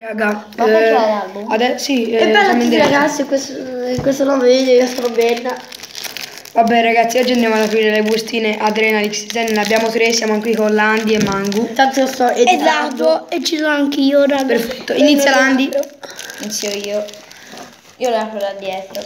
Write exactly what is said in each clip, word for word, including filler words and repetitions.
Raga, ma perché eh, l'album? Adesso sì. E eh, bello a tutti ragazzi, questo, questo nuovo video, io sono bella. Vabbè ragazzi, oggi andiamo ad aprire le bustine Adrenalix, ne abbiamo tre, siamo qui con Landi e Mangu. Intanto io sto editando. Esatto, e ci sono anche io, raga. Perfetto, inizia Landi. Inizio io. Io lo apro da dietro.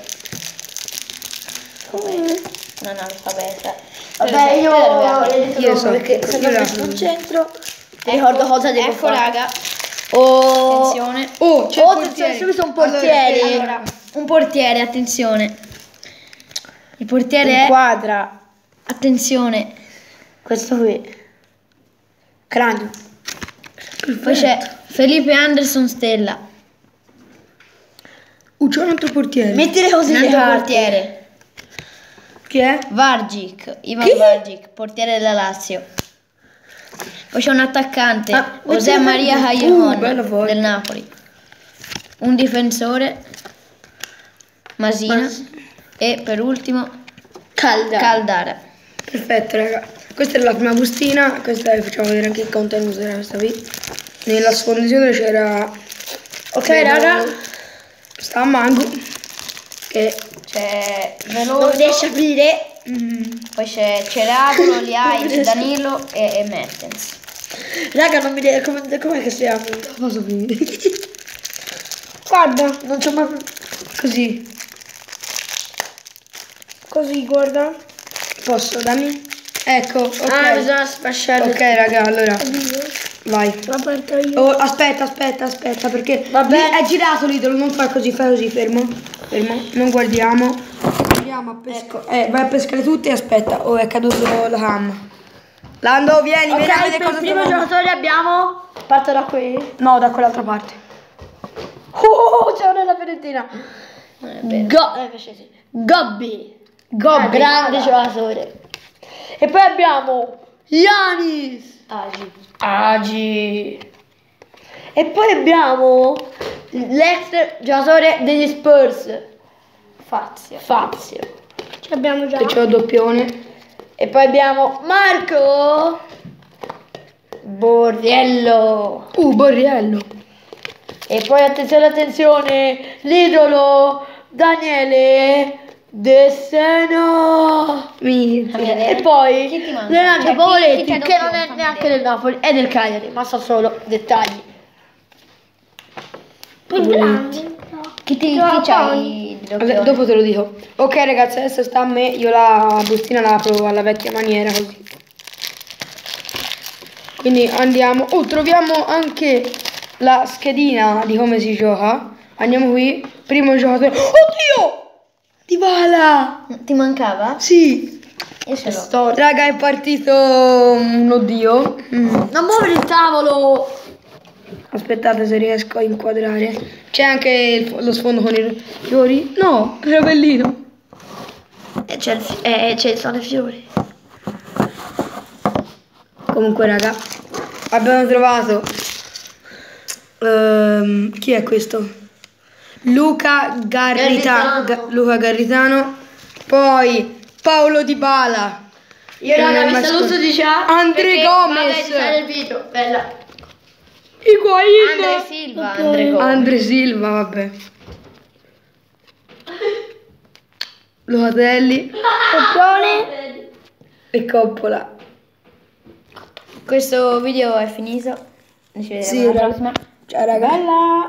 Come non alfabeta. Vabbè, io Io io so, perché se io non la- mi concentro, ti ricordo cosa devo Ecco fare. raga. Oh, Attenzione. Oh, c'è oh, il attenzione, portiere. subito un portiere. Allora, Allora, un portiere, attenzione. Il portiere è... Inquadra. Attenzione. Questo qui. Cranio. Poi c'è Felipe Anderson Stella. Uh, c'è un altro portiere. Metti le cose Un nelle altro carte. portiere. Chi è? Vargic. Ivan Chi? Vargic, portiere della Lazio. Poi c'è un attaccante, Ah, José metti- Maria Uh, Callejon bella foto. del Napoli. Un difensore, Masina. Mas- E per ultimo Calda. Caldara. Perfetto raga. Questa è la prima bustina, questa vi facciamo vedere anche il contenuto della questa qui. Nella sfondazione c'era... Ok, credo, raga. sta Mangu. Che... C'è Non Veloso, riesci a aprire. poi c'è Ceravolo, Liai, Danilo e, e Mertens. Raga, non mi riesco. Come, com'è che si apre? Posso finire? Guarda, Non c'ho mai. Così. così, guarda. Posso, dammi? Ecco, ok. Ah, bisogna sfasciare. Ok raga, allora, vai. La aperta io. Oh, aspetta, aspetta, aspetta, perché Vabbè. lì è girato l'idolo, non fai così, fai così, fermo. Fermo, non guardiamo. Andiamo a pescare. Eh, vai a pescare tutti e aspetta. Oh, è caduto la cam. Lando, vieni, vieni a Ok, vedere per cosa il primo troviamo. giocatore abbiamo. Parto da qui. No, da quell'altra parte. Oh, c'è una Fiorentina. Non è vero. Go- eh, invece sì. Gobbi. Gobbi. Grande giocatore. E poi abbiamo Yanis. Agi. Agi. E poi abbiamo l'ex giocatore degli Spurs. Fazio. Fazio. Ce l'abbiamo già. E c'è il doppione. E poi abbiamo Marco Borriello. Uh, Borriello. E poi attenzione, attenzione, l'idolo Daniele De Sena. Minchia. vedere. E poi Chi ti manca? Leonardo Cioè, chi- Pavoletti, chi c'è che non doppio? è Fammi neanche vedere. del Napoli, è del Cagliari, ma so solo dettagli. Poi grande. Chi ti No, chi c'hai di Vabbè, doppione? dopo te lo dico. Ok ragazzi, adesso sta a me, io la bustina la apro alla vecchia maniera così. Quindi andiamo. Oh, troviamo anche la schedina di come si gioca. Andiamo qui, primo giocatore. Oddio! Dybala! Ti mancava? Sì. Io ce l'ho. Storia. Raga, è partito un oddio. Mm. Non muovere il tavolo! Aspettate se riesco a inquadrare. C'è anche il- lo sfondo con i fiori? No, era bellino. E c'è il, fi- eh, c'è- sono i fiori. Comunque raga, abbiamo trovato ehm, chi è questo? Luca Garritano, Garritano. Ga- Luca Garritano, poi Paolo Dybala. Io che non raga è vi mai saluto scorso. di ciao. Andre perché Gomez. vado a editare il video. Bella. Higuain. Andre Silva, Andre Gomez. Andre Silva, vabbè. Locatelli Copione. e Coppola. Questo video è finito. Ci vediamo Sì, alla raga. prossima. Ciao raga. Bella.